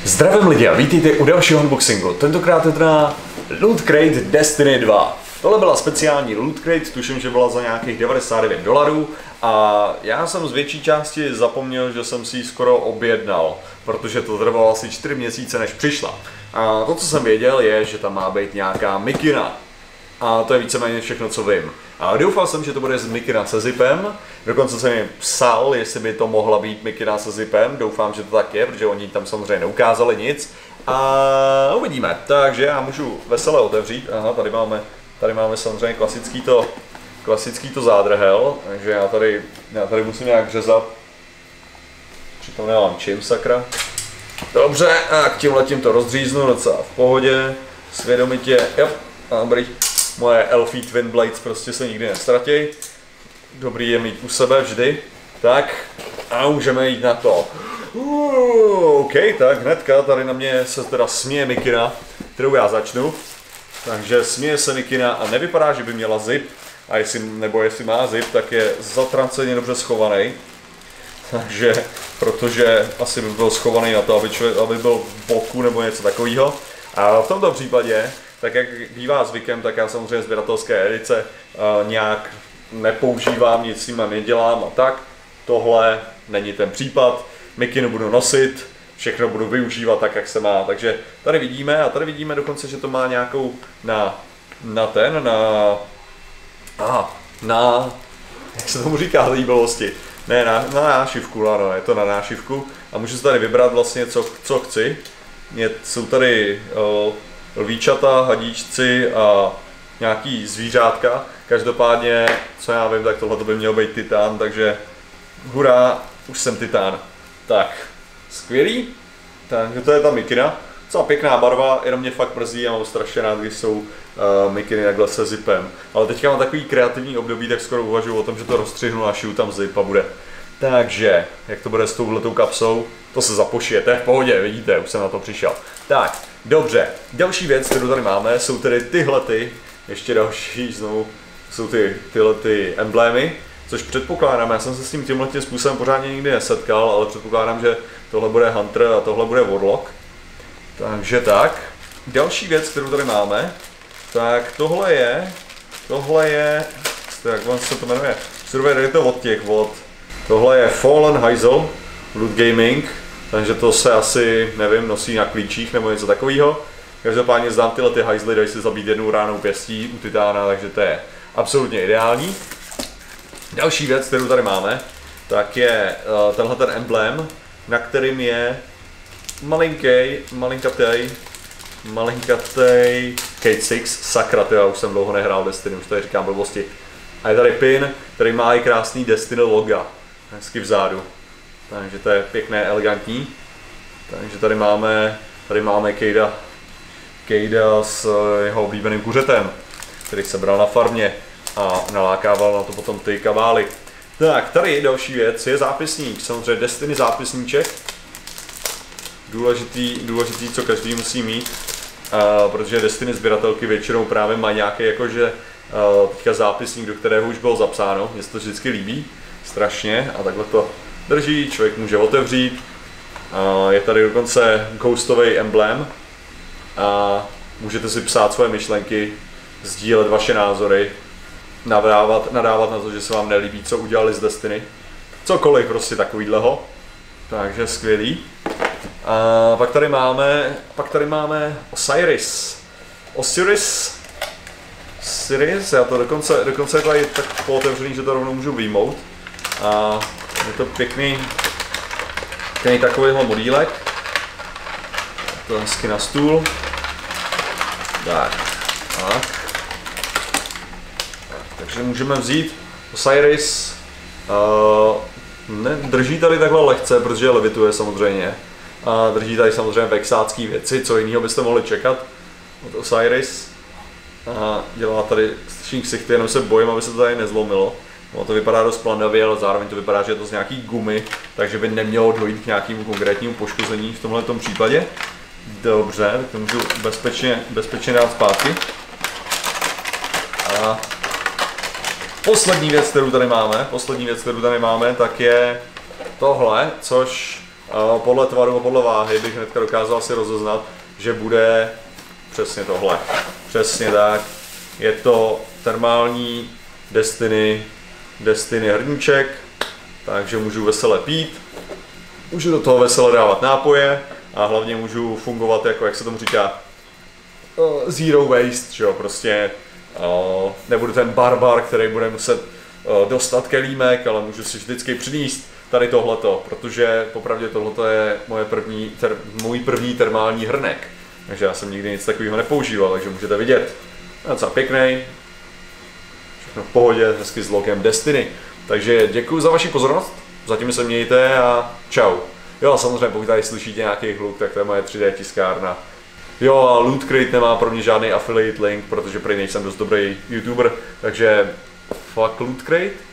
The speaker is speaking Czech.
Zdravím lidi a vítejte u dalšího unboxingu. Tentokrát je to na Loot Crate Destiny 2. Tohle byla speciální Loot Crate, tuším, že byla za nějakých $99 a já jsem z větší části zapomněl, že jsem si ji skoro objednal, protože to trvalo asi 4 měsíce, než přišla. A to, co jsem věděl, je, že tam má být nějaká mikina. A to je víceméně všechno, co vím. A doufal jsem, že to bude z mikina se zipem. Dokonce jsem mi psal, jestli by to mohla být mikina se zipem. Doufám, že to tak je, protože oni tam samozřejmě neukázali nic. A uvidíme. Takže já můžu vesele otevřít. Aha, tady máme samozřejmě klasický to zádrhel. Takže já tady musím nějak řezat. Přitom nemám čím, sakra. Dobře, a k tímhletím to rozříznu docela v pohodě. Svědomitě, jo, dobrý. Moje Elfie Twin Blades prostě se nikdy nestratí. Dobrý je mít u sebe vždy. Tak a můžeme jít na to. OK, tak hnedka tady na mě se teda směje mikina, kterou já začnu. Takže směje se mikina a nevypadá, že by měla zip. A jestli má zip, tak je zatranceně dobře schovaný. Takže, protože asi by byl schovaný na to, aby byl v boku nebo něco takového. A v tomto případě, tak jak bývá zvykem, tak já samozřejmě sběratelské edice nějak nepoužívám, nic s nima nedělám a tak. Tohle není ten případ, mikinu budu nosit, všechno budu využívat tak, jak se má. Takže tady vidíme dokonce, že to má nějakou jak se tomu říká v líbivosti? Ne, na nášivku, ano, je to na nášivku. A můžu si tady vybrat vlastně, co chci. Jsou tady lvíčata, hadíčci a nějaký zvířátka. Každopádně, co já vím, tak tohle by měl být titán, takže hurá, už jsem titán. Tak, skvělý. Takže to je ta mikina. Docela pěkná barva, jenom mě fakt mrzí, já mám strašně rád, když jsou mikiny takhle se zipem. Ale teďka mám takový kreativní období, tak skoro uvažuji o tom, že to rozstřihnu a šiju tam zip a bude. Takže, jak to bude s touhletou kapsou, to se zapošije, to je v pohodě, vidíte, už jsem na to přišel. Tak, dobře, další věc, kterou tady máme, jsou tedy tyhlety, ještě další znovu, jsou tyhlety emblémy, což předpokládám, já jsem se s tím tímhletím způsobem pořádně nikdy nesetkal, ale předpokládám, že tohle bude Hunter a tohle bude Warlock. Takže tak, další věc, kterou tady máme, tak tohle je, jak vám se to jmenuje, je to tohle je Fallen Hazel, Loot Gaming, takže to se asi, nevím, nosí na klíčích nebo něco takového. Každopádně znám tyhle ty hajzly, dají si zabít jednou ránou pěstí u titána, takže to je absolutně ideální. Další věc, kterou tady máme, tak je tenhle ten emblém, na kterým je malinkatej Cade 6, sakra, já už jsem dlouho nehrál Destiny, už tady říkám blbosti. A je tady pin, který má i krásný Destiny loga, hezky vzadu. Takže to je pěkné, elegantní. Takže tady máme Cadea s jeho oblíbeným kuřetem, který se bral na farmě a nalákával na to potom ty kabály. Tak, tady další věc je zápisník, samozřejmě Destiny zápisníček. Důležitý, co každý musí mít, protože Destiny sběratelky většinou právě mají nějaký jakože teďka zápisník, do kterého už bylo zapsáno, mně se to vždycky líbí, strašně, a takhle to drží, člověk může otevřít. Je tady dokonce ghostový emblém a můžete si psát svoje myšlenky, sdílet vaše názory, nadávat na to, že se vám nelíbí, co udělali z Destiny, cokoliv prostě takovýhleho, takže skvělý. A pak tady máme Osiris, já to dokonce je tady tak pootevřený, že to rovnou můžu vyjmout. A je to pěkný takovýhle modílek. To je hezky na stůl. Tak. Takže můžeme vzít Osiris. Drží tady takhle lehce, protože levituje samozřejmě. A drží tady samozřejmě vexácký věci, co jiného byste mohli čekat od Osiris. A dělá tady strašný ksichty, jenom se bojím, aby se to tady nezlomilo. No, to vypadá dost plandavě, ale zároveň to vypadá, že je to z nějaký gumy, takže by nemělo dojít k nějakému konkrétnímu poškození v tomhle případě. Dobře, tak to můžu bezpečně dát zpátky. A poslední věc, kterou tady máme, tak je tohle, což podle tvaru a podle váhy bych hnedka dokázal si rozeznat, že bude přesně tohle. Přesně tak. Je to termální Destiny hrníček, takže můžu vesele pít, můžu do toho vesele dávat nápoje a hlavně můžu fungovat jako, jak se tomu říká, zero waste, že jo, prostě nebudu ten barbar, který bude muset dostat kelímek, ale můžu si vždycky přinést tady tohleto, protože popravdě tohleto je můj první termální hrnek, takže já jsem nikdy nic takového nepoužíval, takže můžete vidět, je docela pěkný, všechno v pohodě, hezky s logem Destiny, takže děkuji za vaši pozornost, zatím se mějte a čau. Jo a samozřejmě pokud tady slyšíte nějaký hluk, tak to je moje 3D tiskárna. Jo a Loot Crate nemá pro mě žádný affiliate link, protože prý nejsem dost dobrý YouTuber, takže fuck Loot Crate.